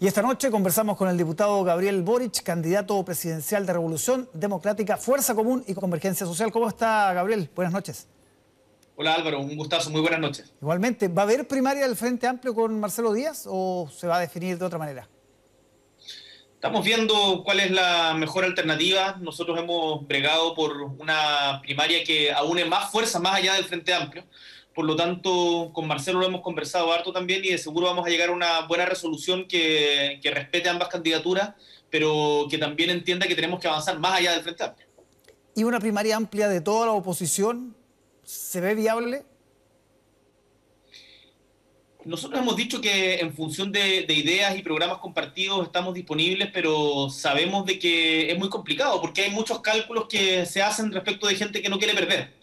Y esta noche conversamos con el diputado Gabriel Boric, candidato presidencial de Revolución Democrática, Fuerza Común y Convergencia Social. ¿Cómo está, Gabriel? Buenas noches. Hola Álvaro, un gustazo, muy buenas noches. Igualmente, ¿va a haber primaria del Frente Amplio con Marcelo Díaz o se va a definir de otra manera? Estamos viendo cuál es la mejor alternativa. Nosotros hemos bregado por una primaria que aúne más fuerza más allá del Frente Amplio. Por lo tanto, con Marcelo lo hemos conversado harto también y de seguro vamos a llegar a una buena resolución que respete ambas candidaturas, pero que también entienda que tenemos que avanzar más allá del Frente Amplio. ¿Y una primaria amplia de toda la oposición se ve viable? Nosotros hemos dicho que en función de ideas y programas compartidos estamos disponibles, pero sabemos de que es muy complicado porque hay muchos cálculos que se hacen respecto de gente que no quiere perder.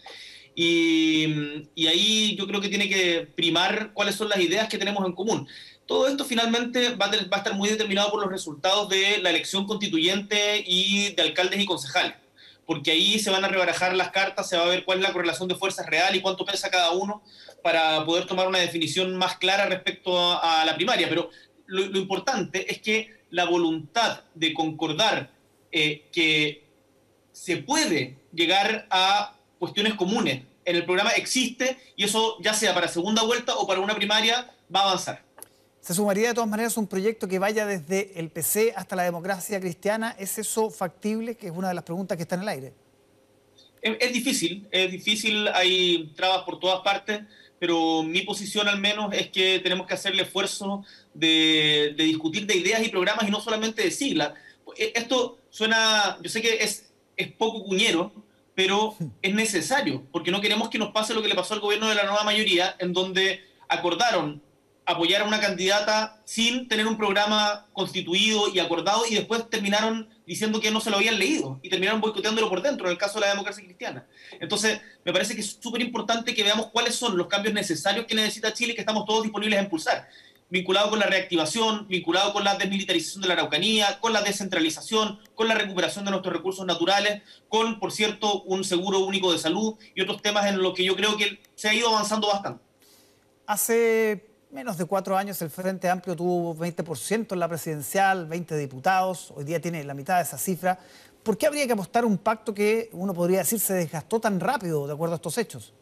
Y ahí yo creo que tiene que primar cuáles son las ideas que tenemos en común. Todo esto finalmente va a estar muy determinado por los resultados de la elección constituyente y de alcaldes y concejales, porque ahí se van a rebarajar las cartas, se va a ver cuál es la correlación de fuerzas real y cuánto pesa cada uno para poder tomar una definición más clara respecto a la primaria. Pero lo importante es que la voluntad de concordar que se puede llegar a cuestiones comunes en el programa existe, y eso ya sea para segunda vuelta o para una primaria va a avanzar. ¿Se sumaría de todas maneras un proyecto que vaya desde el PC hasta la democracia cristiana? ¿Es eso factible? Que es una de las preguntas que está en el aire. Es difícil, hay trabas por todas partes, pero mi posición al menos es que tenemos que hacer el esfuerzo de discutir de ideas y programas y no solamente de siglas. Esto suena, yo sé que es poco cuñero, pero es necesario, porque no queremos que nos pase lo que le pasó al gobierno de la nueva mayoría, en donde acordaron apoyar a una candidata sin tener un programa constituido y acordado, y después terminaron diciendo que no se lo habían leído y terminaron boicoteándolo por dentro, en el caso de la democracia cristiana. Entonces, me parece que es súper importante que veamos cuáles son los cambios necesarios que necesita Chile y que estamos todos disponibles a impulsar, vinculado con la reactivación, vinculado con la desmilitarización de la Araucanía, con la descentralización, con la recuperación de nuestros recursos naturales, con, por cierto, un seguro único de salud y otros temas en los que yo creo que se ha ido avanzando bastante. Hace menos de 4 años el Frente Amplio tuvo 20% en la presidencial, 20 diputados, hoy día tiene la mitad de esa cifra. ¿Por qué habría que apostar un pacto que uno podría decir se desgastó tan rápido de acuerdo a estos hechos?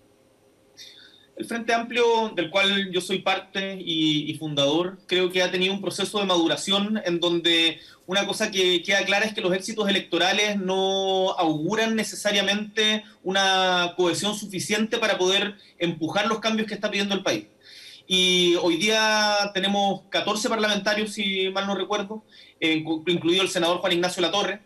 El Frente Amplio, del cual yo soy parte y fundador, creo que ha tenido un proceso de maduración en donde una cosa que queda clara es que los éxitos electorales no auguran necesariamente una cohesión suficiente para poder empujar los cambios que está pidiendo el país. Y hoy día tenemos 14 parlamentarios, si mal no recuerdo, incluido el senador Juan Ignacio Latorre,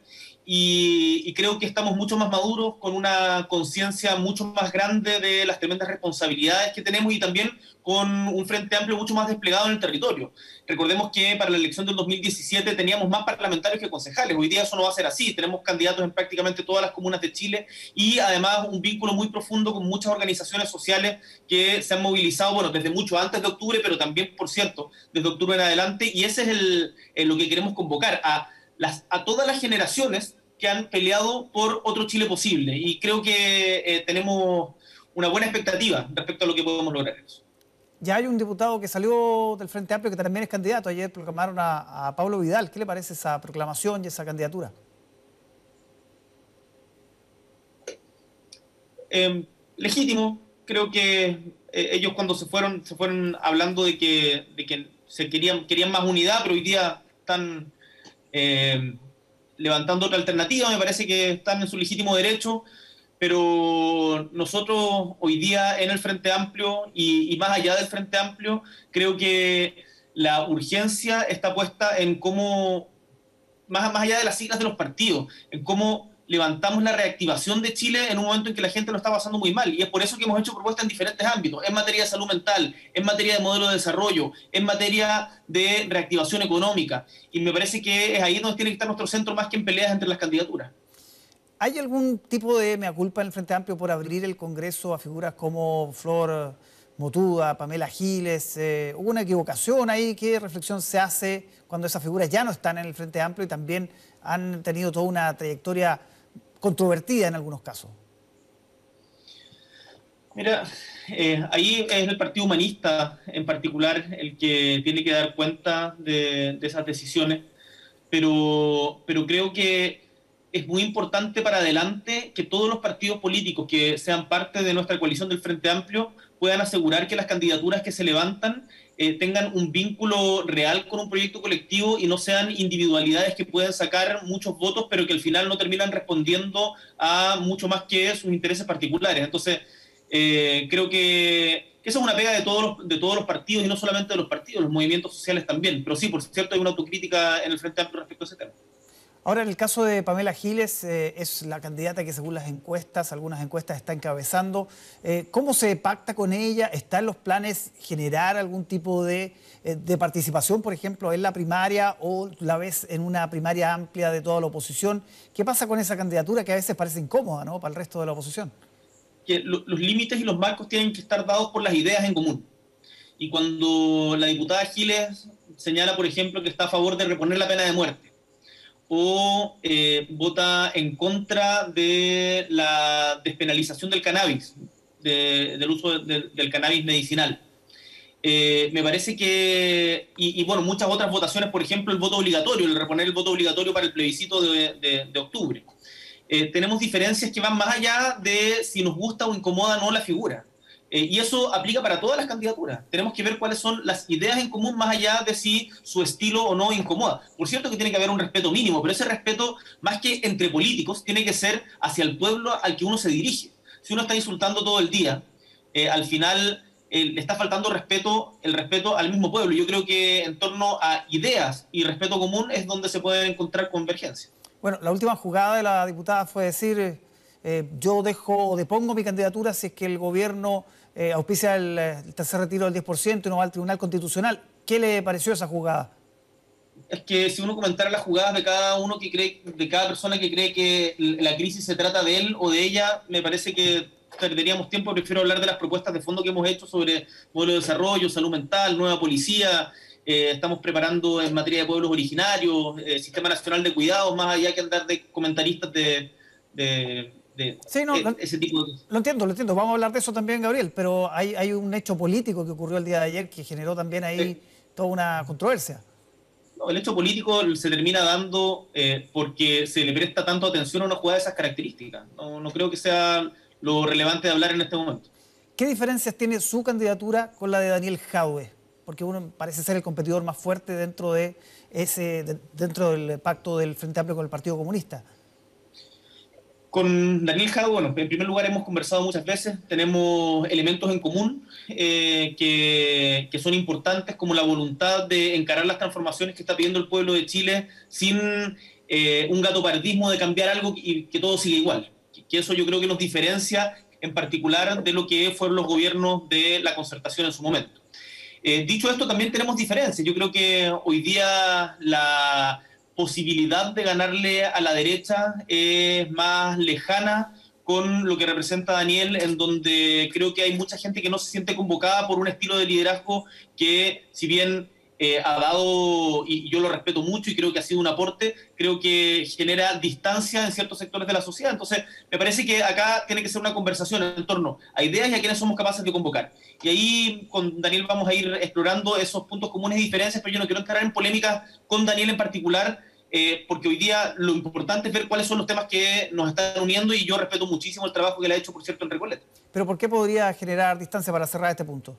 y creo que estamos mucho más maduros, con una conciencia mucho más grande de las tremendas responsabilidades que tenemos y también con un Frente Amplio mucho más desplegado en el territorio. Recordemos que para la elección del 2017 teníamos más parlamentarios que concejales. Hoy día eso no va a ser así. Tenemos candidatos en prácticamente todas las comunas de Chile y además un vínculo muy profundo con muchas organizaciones sociales que se han movilizado, bueno, desde mucho antes de octubre, pero también, por cierto, desde octubre en adelante. Y ese es lo que queremos convocar, a todas las generaciones que han peleado por otro Chile posible. Y creo que tenemos una buena expectativa respecto a lo que podemos lograr eso. Ya hay un diputado que salió del Frente Amplio que también es candidato. Ayer proclamaron a Pablo Vidal. ¿Qué le parece esa proclamación y esa candidatura? Legítimo. Creo que ellos cuando se fueron hablando de que querían más unidad, pero hoy día están levantando otra alternativa. Me parece que están en su legítimo derecho, pero nosotros hoy día en el Frente Amplio y más allá del Frente Amplio, creo que la urgencia está puesta en cómo, más allá de las siglas de los partidos, en cómo levantamos la reactivación de Chile en un momento en que la gente lo está pasando muy mal. Y es por eso que hemos hecho propuestas en diferentes ámbitos, en materia de salud mental, en materia de modelo de desarrollo, en materia de reactivación económica. Y me parece que es ahí donde tiene que estar nuestro centro, más que en peleas entre las candidaturas. ¿Hay algún tipo de mea culpa en el Frente Amplio por abrir el Congreso a figuras como Flor Motuda, Pamela Giles? ¿Hubo una equivocación ahí? ¿Qué reflexión se hace cuando esas figuras ya no están en el Frente Amplio y también han tenido toda una trayectoria controvertida en algunos casos? Mira, ahí es el Partido Humanista en particular el que tiene que dar cuenta de esas decisiones, pero creo que es muy importante para adelante que todos los partidos políticos que sean parte de nuestra coalición del Frente Amplio puedan asegurar que las candidaturas que se levantan tengan un vínculo real con un proyecto colectivo y no sean individualidades que pueden sacar muchos votos, pero que al final no terminan respondiendo a mucho más que sus intereses particulares. Entonces, creo que esa es una pega de todos los partidos y no solamente de los partidos, los movimientos sociales también. Pero sí, por cierto, hay una autocrítica en el Frente Amplio respecto a ese tema. Ahora, en el caso de Pamela Giles, es la candidata que según las encuestas, algunas encuestas está encabezando. ¿Cómo se pacta con ella? ¿Está en los planes generar algún tipo de participación, por ejemplo, en la primaria o la ves en una primaria amplia de toda la oposición? ¿Qué pasa con esa candidatura que a veces parece incómoda, ¿no?, para el resto de la oposición? Que los límites y los marcos tienen que estar dados por las ideas en común. Y cuando la diputada Giles señala, por ejemplo, que está a favor de reponer la pena de muerte, o vota en contra de la despenalización del cannabis, del uso del cannabis medicinal. Me parece que, y bueno, muchas otras votaciones, por ejemplo, el voto obligatorio, el reponer el voto obligatorio para el plebiscito de octubre. Tenemos diferencias que van más allá de si nos gusta o incomoda o no la figura. Y eso aplica para todas las candidaturas. Tenemos que ver cuáles son las ideas en común más allá de si su estilo o no incomoda. Por cierto que tiene que haber un respeto mínimo, pero ese respeto, más que entre políticos, tiene que ser hacia el pueblo al que uno se dirige. Si uno está insultando todo el día, al final le está faltando el respeto al mismo pueblo. Yo creo que en torno a ideas y respeto común es donde se pueden encontrar convergencias. Bueno, la última jugada de la diputada fue decir, yo dejo o depongo mi candidatura si es que el gobierno auspicia el tercer retiro del 10% y no va al Tribunal Constitucional. ¿Qué le pareció esa jugada? Es que si uno comentara las jugadas de cada uno que cree, de cada persona que cree que la crisis se trata de él o de ella, me parece que perderíamos tiempo. Prefiero hablar de las propuestas de fondo que hemos hecho sobre modelo de desarrollo, salud mental, nueva policía. Estamos preparando en materia de pueblos originarios, Sistema Nacional de Cuidados, más allá que andar de comentaristas de Sí, no, ese tipo de cosas. lo entiendo, lo entiendo. Vamos a hablar de eso también, Gabriel, pero hay un hecho político que ocurrió el día de ayer que generó también ahí toda una controversia. No, el hecho político se termina dando porque se le presta tanto atención a una jugada de esas características. No, no creo que sea lo relevante de hablar en este momento. ¿Qué diferencias tiene su candidatura con la de Daniel Jadwe? Porque uno parece ser el competidor más fuerte dentro dentro del pacto del Frente Amplio con el Partido Comunista. Con Daniel Jadwe, bueno, en primer lugar hemos conversado muchas veces, tenemos elementos en común que son importantes, como la voluntad de encarar las transformaciones que está pidiendo el pueblo de Chile sin un gatopardismo de cambiar algo y que todo siga igual. Que eso yo creo que nos diferencia en particular de lo que fueron los gobiernos de la concertación en su momento. Dicho esto, también tenemos diferencias. Yo creo que hoy día la posibilidad de ganarle a la derecha es más lejana con lo que representa Daniel, en donde creo que hay mucha gente que no se siente convocada por un estilo de liderazgo que, si bien ha dado, y yo lo respeto mucho y creo que ha sido un aporte, creo que genera distancia en ciertos sectores de la sociedad. Entonces, me parece que acá tiene que ser una conversación en torno a ideas y a quienes somos capaces de convocar. Y ahí con Daniel vamos a ir explorando esos puntos comunes y diferencias, pero yo no quiero entrar en polémica con Daniel en particular, porque hoy día lo importante es ver cuáles son los temas que nos están uniendo y yo respeto muchísimo el trabajo que le ha hecho, por cierto, en Recoleta. ¿Pero por qué podría generar distancia para cerrar este punto?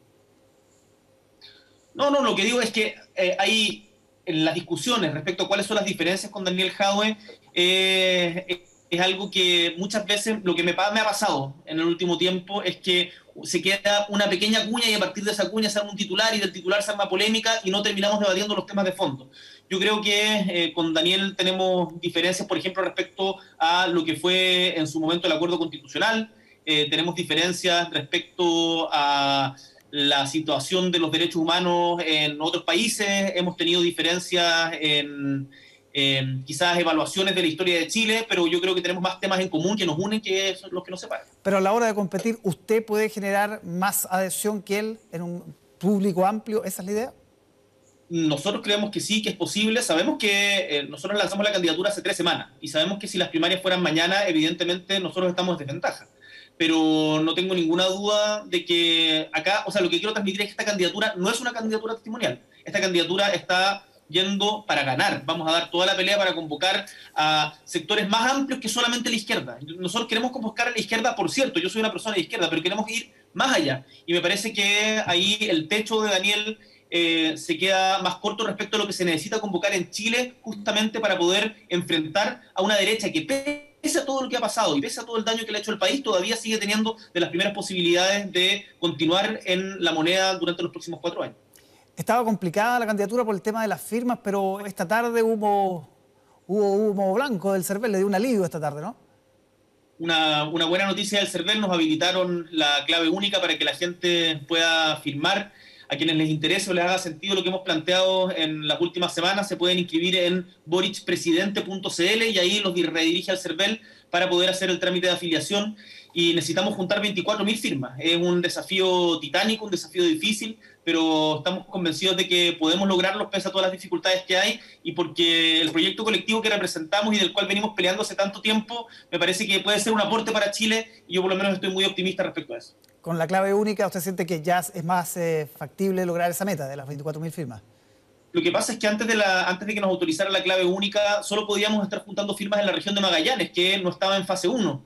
No, lo que digo es que hay en las discusiones respecto a cuáles son las diferencias con Daniel Jadwe, es algo que muchas veces lo que me ha pasado en el último tiempo es que se queda una pequeña cuña y a partir de esa cuña se arma un titular y del titular se arma polémica y no terminamos debatiendo los temas de fondo. Yo creo que con Daniel tenemos diferencias, por ejemplo, respecto a lo que fue en su momento el acuerdo constitucional, tenemos diferencias respecto a la situación de los derechos humanos en otros países, hemos tenido diferencias en quizás evaluaciones de la historia de Chile, pero yo creo que tenemos más temas en común que nos unen que los que nos separan. Pero a la hora de competir, ¿usted puede generar más adhesión que él en un público amplio? ¿Esa es la idea? Nosotros creemos que sí, que es posible. Sabemos que nosotros lanzamos la candidatura hace 3 semanas y sabemos que si las primarias fueran mañana, evidentemente nosotros estamos en desventaja. pero no tengo ninguna duda de que acá, o sea, lo que quiero transmitir es que esta candidatura no es una candidatura testimonial. Esta candidatura está yendo para ganar. Vamos a dar toda la pelea para convocar a sectores más amplios que solamente la izquierda. Nosotros queremos convocar a la izquierda, por cierto, yo soy una persona de izquierda, pero queremos ir más allá. Y me parece que ahí el techo de Daniel se queda más corto respecto a lo que se necesita convocar en Chile, justamente para poder enfrentar a una derecha que, pese a todo lo que ha pasado y pese a todo el daño que le ha hecho al país, todavía sigue teniendo de las primeras posibilidades de continuar en la moneda durante los próximos 4 años. Estaba complicada la candidatura por el tema de las firmas, pero esta tarde hubo humo blanco del CERVEL, le dio un alivio esta tarde, ¿no? Una buena noticia del CERVEL, nos habilitaron la clave única para que la gente pueda firmar. A quienes les interese o les haga sentido lo que hemos planteado en las últimas semanas, se pueden inscribir en borichpresidente.cl y ahí los redirige al CERVEL para poder hacer el trámite de afiliación. Y necesitamos juntar 24.000 firmas. Es un desafío titánico, un desafío difícil, pero estamos convencidos de que podemos lograrlo pese a todas las dificultades que hay, y porque el proyecto colectivo que representamos y del cual venimos peleando hace tanto tiempo, me parece que puede ser un aporte para Chile, y yo por lo menos estoy muy optimista respecto a eso. Con la clave única, ¿usted siente que ya es más factible lograr esa meta de las 24.000 firmas? Lo que pasa es que antes de que nos autorizara la clave única, solo podíamos estar juntando firmas en la región de Magallanes, que no estaba en fase 1.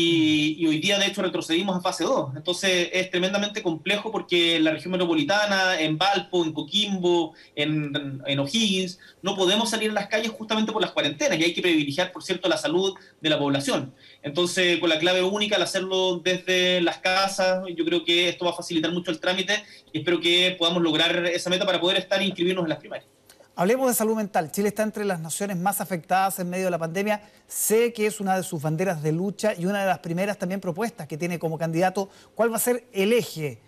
Y hoy día, de hecho, retrocedimos a fase 2. Entonces, es tremendamente complejo porque en la región metropolitana, en Valpo, en Coquimbo, en O'Higgins, no podemos salir a las calles justamente por las cuarentenas, y hay que privilegiar, por cierto, la salud de la población. Entonces, con la clave única, al hacerlo desde las casas, yo creo que esto va a facilitar mucho el trámite, y espero que podamos lograr esa meta para poder estar e inscribirnos en las primarias. Hablemos de salud mental. Chile está entre las naciones más afectadas en medio de la pandemia. Sé que es una de sus banderas de lucha y una de las primeras también propuestas que tiene como candidato. ¿Cuál va a ser el eje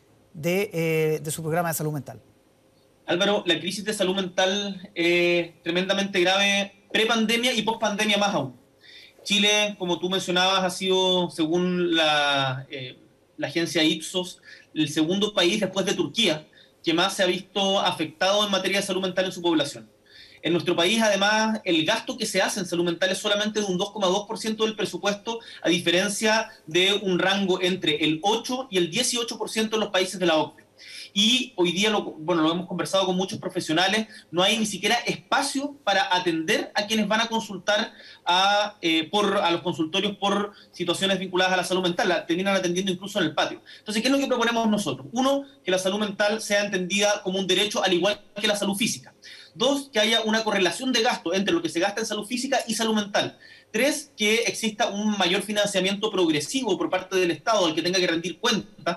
de su programa de salud mental? Álvaro, la crisis de salud mental es tremendamente grave prepandemia y pospandemia más aún. Chile, como tú mencionabas, ha sido, según la agencia Ipsos, el segundo país después de Turquía que más se ha visto afectado en materia de salud mental en su población. En nuestro país, además, el gasto que se hace en salud mental es solamente de un 2,2% del presupuesto, a diferencia de un rango entre el 8 y el 18% en los países de la OCDE. Y hoy día, lo hemos conversado con muchos profesionales, no hay ni siquiera espacio para atender a quienes van a consultar a los consultorios por situaciones vinculadas a la salud mental. La terminan atendiendo incluso en el patio. Entonces, ¿qué es lo que proponemos nosotros? Uno, que la salud mental sea entendida como un derecho al igual que la salud física. Dos, que haya una correlación de gasto entre lo que se gasta en salud física y salud mental. Tres, que exista un mayor financiamiento progresivo por parte del Estado, al que tenga que rendir cuentas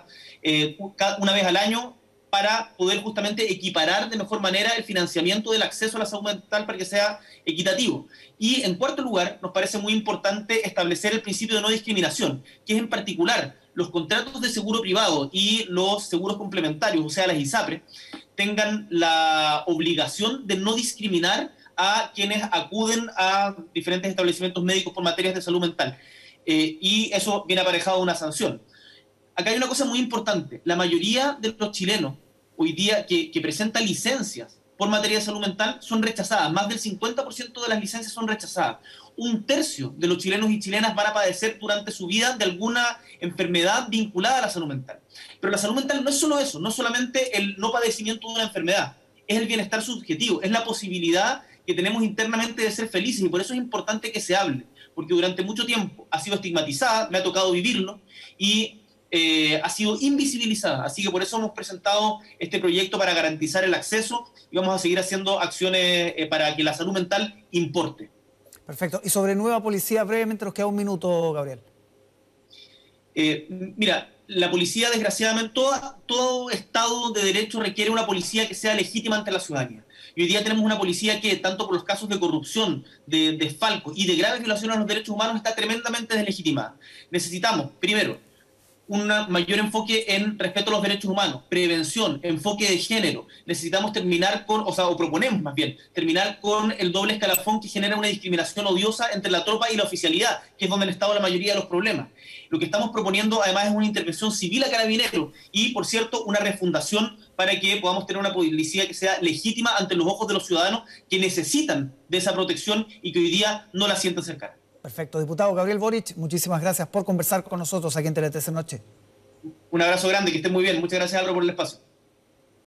una vez al año, para poder justamente equiparar de mejor manera el financiamiento del acceso a la salud mental para que sea equitativo. Y en cuarto lugar, nos parece muy importante establecer el principio de no discriminación, que es en particular los contratos de seguro privado y los seguros complementarios, o sea, las ISAPRES, tengan la obligación de no discriminar a quienes acuden a diferentes establecimientos médicos por materias de salud mental. Y eso viene aparejado de una sanción. Acá hay una cosa muy importante. La mayoría de los chilenos hoy día que presentan licencias por materia de salud mental son rechazadas. Más del 50% de las licencias son rechazadas. Un tercio de los chilenos y chilenas van a padecer durante su vida de alguna enfermedad vinculada a la salud mental. Pero la salud mental no es solo eso, no es solamente el no padecimiento de una enfermedad, es el bienestar subjetivo, es la posibilidad que tenemos internamente de ser felices, y por eso es importante que se hable, porque durante mucho tiempo ha sido estigmatizada, me ha tocado vivirlo, y ha sido invisibilizada. Así que por eso hemos presentado este proyecto para garantizar el acceso, y vamos a seguir haciendo acciones para que la salud mental importe. Perfecto. Y sobre nueva policía, brevemente nos queda un minuto, Gabriel. Mira, la policía, desgraciadamente, todo Estado de Derecho requiere una policía que sea legítima ante la ciudadanía. Y hoy día tenemos una policía que, tanto por los casos de corrupción, de desfalco y de graves violaciones a los derechos humanos, está tremendamente deslegitimada. Necesitamos, primero, un mayor enfoque en respeto a los derechos humanos, prevención, enfoque de género. Necesitamos terminar con, o proponemos más bien, terminar con el doble escalafón que genera una discriminación odiosa entre la tropa y la oficialidad, que es donde han estado la mayoría de los problemas. Lo que estamos proponiendo además es una intervención civil a Carabineros y, por cierto, una refundación para que podamos tener una policía que sea legítima ante los ojos de los ciudadanos que necesitan de esa protección y que hoy día no la sienten cercana. Perfecto. Diputado Gabriel Boric, muchísimas gracias por conversar con nosotros aquí en Tele 13 Noche. Un abrazo grande, que esté muy bien. Muchas gracias, Álvaro, por el espacio.